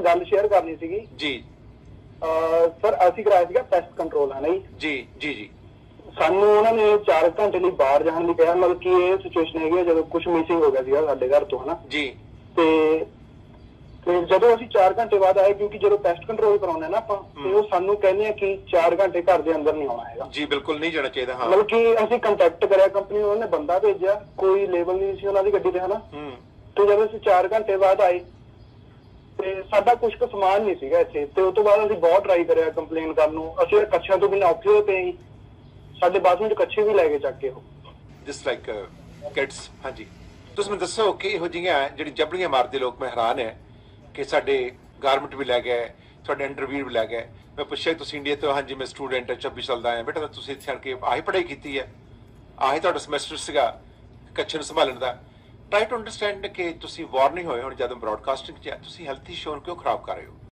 गल शेयर करनी सीगी जी। सर ਅਸੀਂ कराया ਸੀਗਾ ਪੈਸਟ ਕੰਟਰੋਲ है ना जी जी जी। ਸਾਨੂੰ ਉਹਨਾਂ ਨੇ 4 ਘੰਟੇ ਲਈ ਬਾਹਰ ਜਾਣ ਲਈ ਕਿਹਾ, ਮਤਲਬ ਕਿ ਇਹ ਸਿਚੁਏਸ਼ਨ ਹੈਗੀ ਜਦੋਂ ਕੁਝ ਮਿਸਿੰਗ ਹੋ ਗਿਆ ਸੀਗਾ ਸਾਡੇ ਘਰ ਤੋਂ ਹਨਾ ਜੀ। ਤੇ ਜਦੋਂ ਅਸੀਂ 4 ਘੰਟੇ ਬਾਅਦ ਆਏ, ਕਿਉਂਕਿ ਜਦੋਂ ਪੈਸਟ ਕੰਟਰੋਲ ਕਰਾਉਂਦੇ ਨਾ ਆਪਾਂ ਤੇ ਉਹ ਸਾਨੂੰ ਕਹਿੰਦੇ ਆ ਕਿ 4 ਘੰਟੇ ਘਰ ਦੇ ਅੰਦਰ ਨਹੀਂ ਆਉਣਾ ਹੈਗਾ। ਜੀ ਬਿਲਕੁਲ ਨਹੀਂ ਜਾਣਾ ਚਾਹੀਦਾ। ਹਾਂ ਮਤਲਬ ਕਿ ਅਸੀਂ ਕੰਟੈਕਟ ਕਰਿਆ ਕੰਪਨੀ ਨੂੰ, ਉਹਨੇ ਬੰਦਾ ਭੇਜਿਆ, ਕੋਈ ਲੇਬਲ ਨਹੀਂ ਸੀ ਉਹਨਾਂ ਦੀ ਗੱਡੀ ਤੇ ਹਨਾ। ਤੇ ਜਦੋਂ ਅਸੀਂ 4 ਘੰਟੇ ਬਾਅਦ ਆਏ ਤੇ ਸਾਡਾ ਕੁਝ ਕੁ ਸਮਾਨ ਨਹੀਂ ਸੀਗਾ ਇੱਥੇ, ਤੇ ਉਸ ਤੋਂ ਬਾਅਦ ਅਸੀਂ ਬਹੁਤ ਟਰਾਈ ਕਰਿਆ ਕੰਪਲੇਨ ਕਰਨ ਨੂੰ। ਅਸੀਂ ਕੱਛਿਆਂ ਤੋਂ ਬਿਨਾਂ ਔਖੇ ਹੋਏ ਪਏ, ਸਾਡੇ ਬਾਥਰੂਮ ਚ ਕੱਛੇ ਵੀ ਲੈ ਕੇ ਚੱਕ ਕੇ ਉਹ ਜਸਟ ਲਾਈਕ ਕਿਡਸ। ਹਾਂਜੀ ਤੁਸੀਂ ਮੈਨੂੰ ਦੱਸੋ ਕਿ ਇਹੋ ਜਿਹੀਆਂ ਜਿਹੜੀ ਜਬੜੀਆਂ ਮਾਰਦੇ ਲੋਕ, ਮੈਂ ਹੈਰਾਨ ਹੈ ਕਿ ਸਾਡੇ ਗਾਰਮੈਂਟ ਵੀ ਲੈ ਗਏ, ਤੁਹਾਡੇ ਅੰਡਰਵੀਅਰ ਵੀ ਲੈ ਗਏ। ਮੈਂ ਪੁੱਛਿਆ ਤੁਸੀਂ ਇੰਡੀਆ ਤੋਂ? ਹਾਂਜੀ ਮੈਂ ਸਟੂਡੈਂਟ 26 ਸਾਲ ਦਾ ਆਇਆ। ਬੇਟਾ ਤੁਸੀਂ ਇੱਥੇ ਆਣ ਕੇ ਆਹੀ ਪੜ੍ਹਾਈ ਕੀਤੀ ਹੈ, ਆਹੀ ਤੁਹਾਡਾ ਸਮੈਸਟਰ ਸੀਗਾ ਕੱਛੇ ਨੂੰ ਸੰਭਾਲਣ ਦਾ? ਟਰਾਈ ਟੂ ਅੰਡਰਸਟੈਂਡ ਕਿ ਤੁਸੀਂ ਵਾਰ ਨਹੀਂ ਹੋਏ ਹੁਣ ਜਦੋਂ ਬ੍ਰੌਡਕਾਸਟਿੰਗ 'ਚ ਤੁਸੀਂ ਹੈਲਥ ਇਸ਼ੂ ਕਿਉਂ ਖਰਾਬ ਕਰ ਰਹੇ ਹੋ।